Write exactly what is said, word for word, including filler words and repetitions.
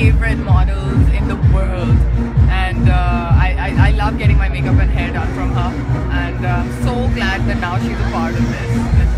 favorite models in the world, and uh, I, I, I love getting my makeup and hair done from her, and uh, I'm so glad that now she's a part of this.